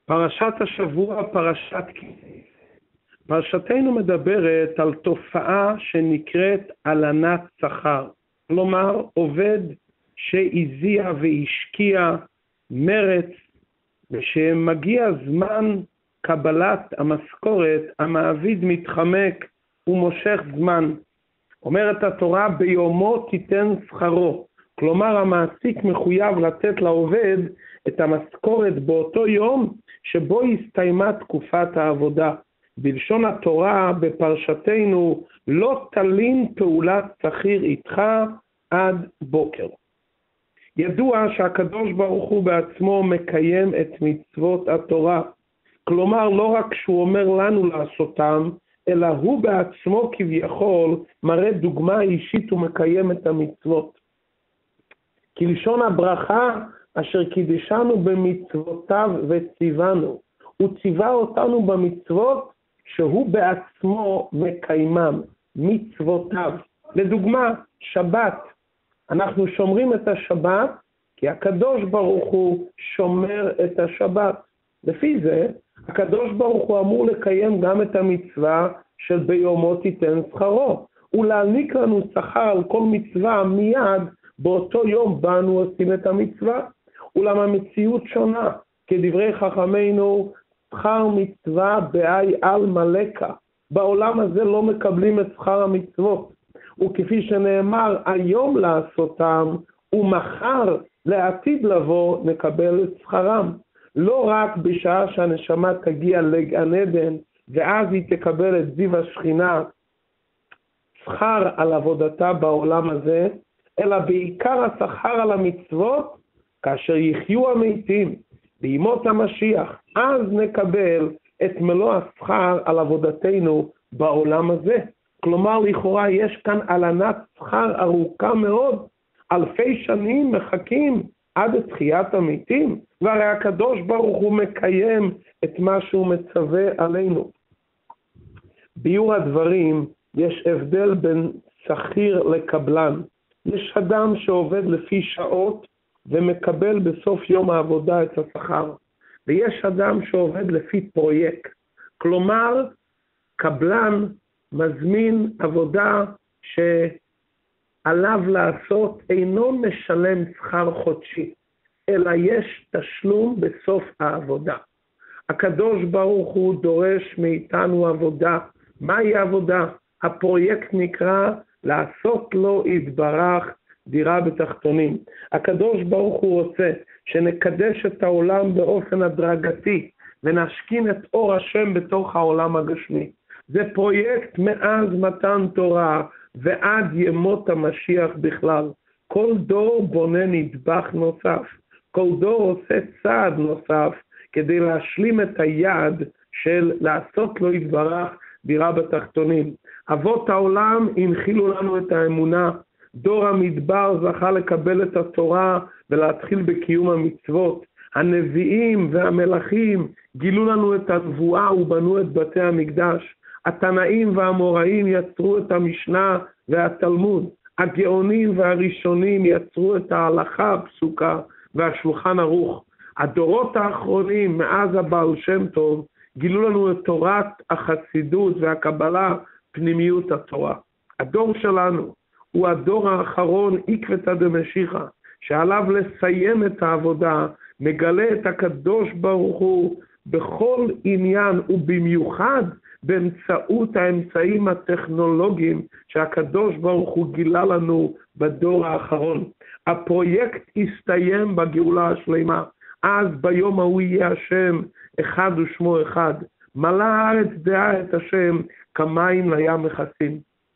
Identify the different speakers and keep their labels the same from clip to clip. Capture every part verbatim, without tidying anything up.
Speaker 1: פרשת השבוע, פרשת כיסא. פרשתנו מדברת על תופעה שנקראת הלנת שכר. כלומר, עובד שהזיע והשקיע מרץ, ושמגיע זמן קבלת המשכורת, המעביד מתחמק ומושך זמן. אומרת התורה, ביומו תיתן שכרו. כלומר, המעסיק מחויב לתת לעובד את המשכורת באותו יום שבו הסתיימה תקופת העבודה. בלשון התורה בפרשתנו, לא תלין פעולת שכיר איתך עד בוקר. ידוע שהקדוש ברוך הוא בעצמו מקיים את מצוות התורה. כלומר, לא רק שהוא אומר לנו לעשותם, אלא הוא בעצמו כביכול מראה דוגמה אישית ומקיים את המצוות. כלשון הברכה אשר קידשנו במצוותיו וציוונו. הוא ציווה אותנו במצוות שהוא בעצמו מקיימם, מצוותיו. לדוגמה, שבת. אנחנו שומרים את השבת כי הקדוש ברוך הוא שומר את השבת. לפי זה, הקדוש ברוך הוא אמור לקיים גם את המצווה של ביומו תיתן שכרו, ולהעניק לנו שכר על כל מצווה מיד באותו יום באנו עושים את המצווה. אולם המציאות שונה, כדברי חכמינו, שכר מצווה באי על מלכה. בעולם הזה לא מקבלים את שכר המצוות, וכפי שנאמר, היום לעשותם ומחר לעתיד לבוא נקבל את שכרם. לא רק בשעה שהנשמה תגיע לגן עדן ואז היא תקבל את זיו השכינה שכר על עבודתה בעולם הזה, אלא בעיקר השכר על המצוות כאשר יחיו המתים בימות המשיח. אז נקבל את מלוא השכר על עבודתנו בעולם הזה. כלומר, לכאורה יש כאן הלנת שכר ארוכה מאוד. אלפי שנים מחכים עד תחיית המתים, והרי הקדוש ברוך הוא מקיים את מה שהוא מצווה עלינו. ביור הדברים, יש הבדל בין שכיר לקבלן. יש אדם שעובד לפי שעות ומקבל בסוף יום העבודה את השכר, ויש אדם שעובד לפי פרויקט. כלומר, קבלן מזמין עבודה שעליו לעשות אינו משלם שכר חודשי, אלא יש תשלום בסוף העבודה. הקדוש ברוך הוא דורש מאיתנו עבודה. מהי עבודה? הפרויקט נקרא לעשות לו יתברך דירה בתחתונים. הקדוש ברוך הוא רוצה שנקדש את העולם באופן הדרגתי, ונשכין את אור השם בתוך העולם הגשמי. זה פרויקט מאז מתן תורה ועד ימות המשיח בכלל. כל דור בונה נדבך נוסף. כל דור עושה צעד נוסף כדי להשלים את היעד של לעשות לו יתברך דירה בתחתונים. אבות העולם הנחילו לנו את האמונה. דור המדבר זכה לקבל את התורה ולהתחיל בקיום המצוות. הנביאים והמלכים גילו לנו את הנבואה ובנו את בתי המקדש. התנאים והאמוראים יצרו את המשנה והתלמוד. הגאונים והראשונים יצרו את ההלכה הפסוקה והשולחן ערוך. הדורות האחרונים מאז הבעל שם טוב גילו לנו את תורת החסידות והקבלה, פנימיות התורה. הדור שלנו הוא הדור האחרון עקבתא דמשיחא, שעליו לסיים את העבודה, מגלה את הקדוש ברוך הוא בכל עניין, ובמיוחד באמצעות האמצעים הטכנולוגיים שהקדוש ברוך הוא גילה לנו בדור האחרון. הפרויקט הסתיים בגאולה השלמה. אז ביום ההוא יהיה השם אחד ושמו אחד. מלא הארץ דעה את השם כמים לים מכסים.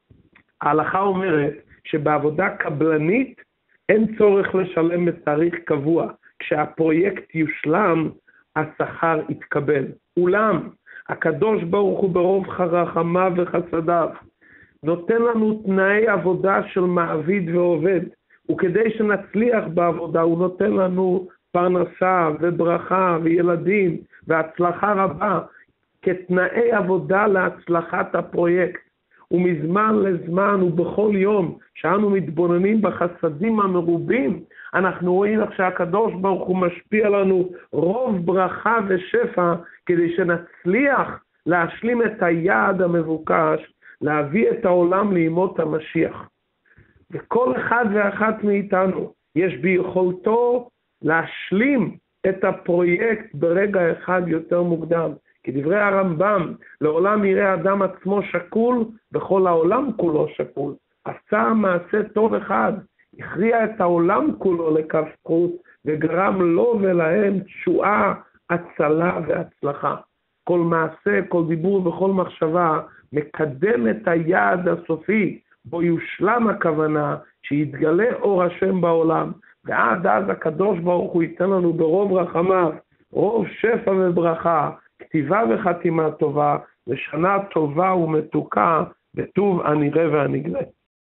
Speaker 1: ההלכה אומרת שבעבודה קבלנית אין צורך לשלם בתאריך קבוע. כשהפרויקט יושלם, השכר יתקבל. אולם, הקדוש ברוך הוא ברוב רחמיו וחסדיו נותן לנו תנאי עבודה של מעביד ועובד, וכדי שנצליח בעבודה הוא נותן לנו פרנסה וברכה וילדים והצלחה רבה כתנאי עבודה להצלחת הפרויקט. ומזמן לזמן ובכל יום שאנו מתבוננים בחסדים המרובים, אנחנו רואים איך שהקדוש ברוך הוא משפיע לנו רוב ברכה ושפע, כדי שנצליח להשלים את היעד המבוקש, להביא את העולם לימות המשיח. וכל אחד ואחת מאיתנו יש ביכולתו להשלים את הפרויקט ברגע אחד יותר מוקדם. כדברי הרמב"ם, לעולם יראה אדם עצמו שקול, וכל העולם כולו שקול. עשה מעשה טוב אחד, הכריע את העולם כולו לכף זכות, וגרם לו ולהם תשועה, הצלה והצלחה. כל מעשה, כל דיבור וכל מחשבה מקדם את היעד הסופי, בו יושלם הכוונה שיתגלה אור השם בעולם, ועד אז הקדוש ברוך הוא ייתן לנו ברוב רחמיו, רוב שפע וברכה, כתיבה וחתימה טובה, ושנה טובה ומתוקה, בטוב הנראה והנגלה.